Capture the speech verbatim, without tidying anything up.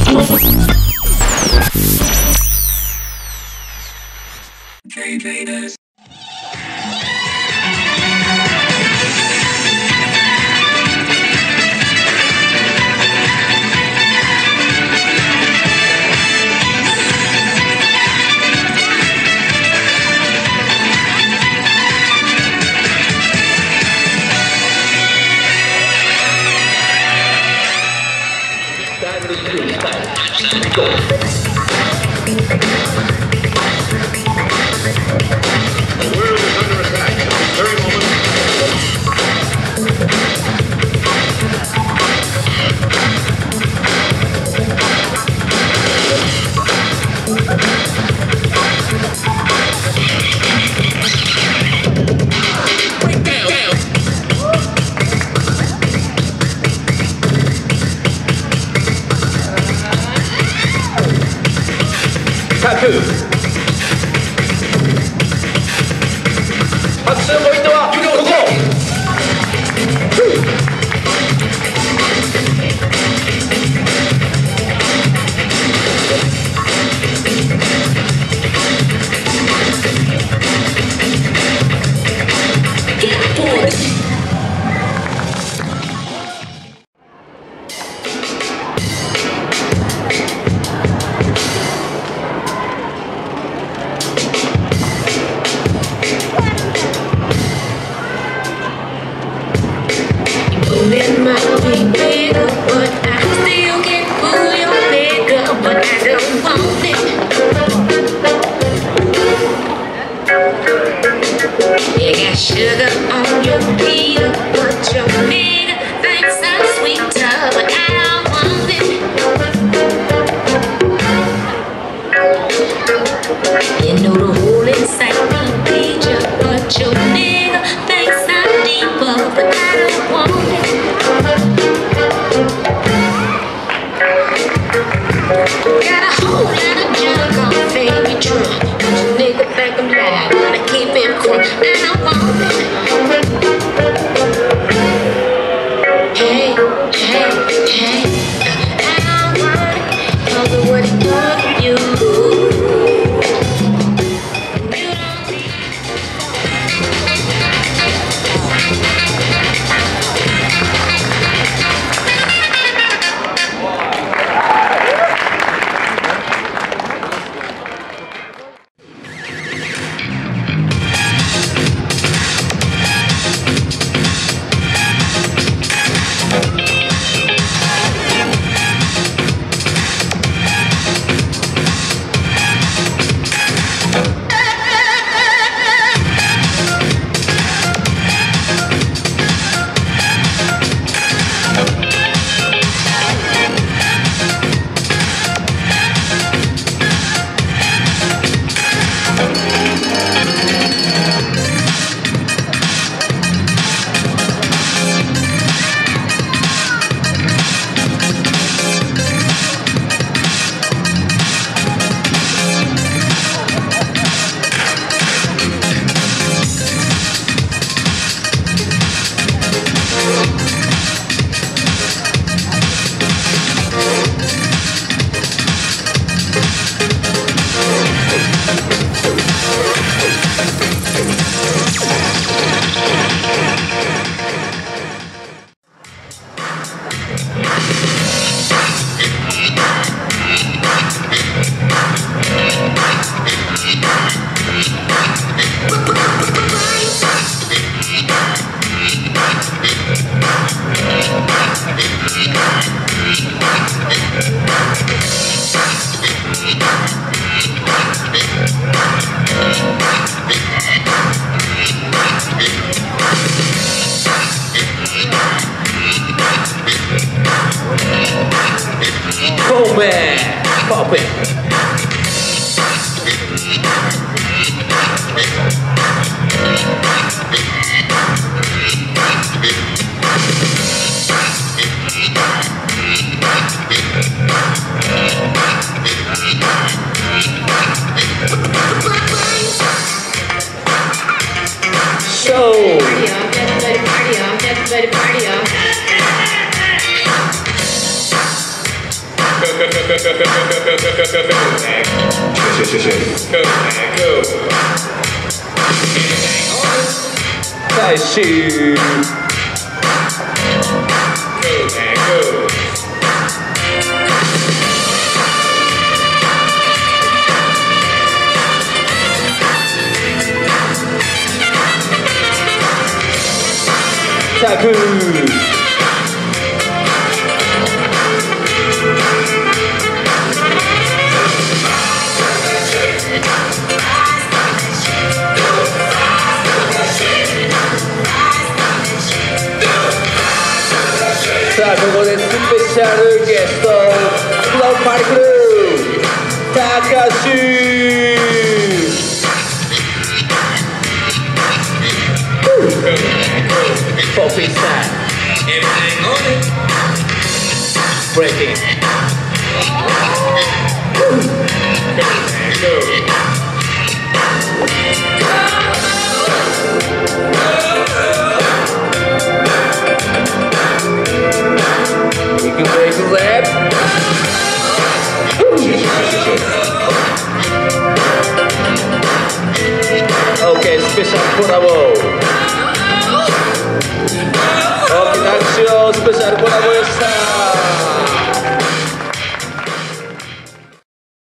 K-Venus. Tattoo. 発射ポイントはここ。 It might be bigger, but I still can pull your finger, but I don't want it. You got sugar on your feet, but your nigga thinks I'm sweeter, but I don't want it. You know the hole inside me danger, but your nigga thinks I'm deeper, but I don't want it. Got a whole lot of junk on baby drunk. Cause a nigga think I'm loud, but I keep him crunk. And I want it. Hey, hey, hey, I don't want it. Cause of what it done to you. You don't need Come on, pop it. So party on, everybody party on, everybody party on. 再续。タク。さあここでスペシャルゲストブロックパリクルーたかしポッピースタイル Everything on it Breaking You can break the lap. Okay, special collabo. Okay, 拍手をスペシャルコラボでした。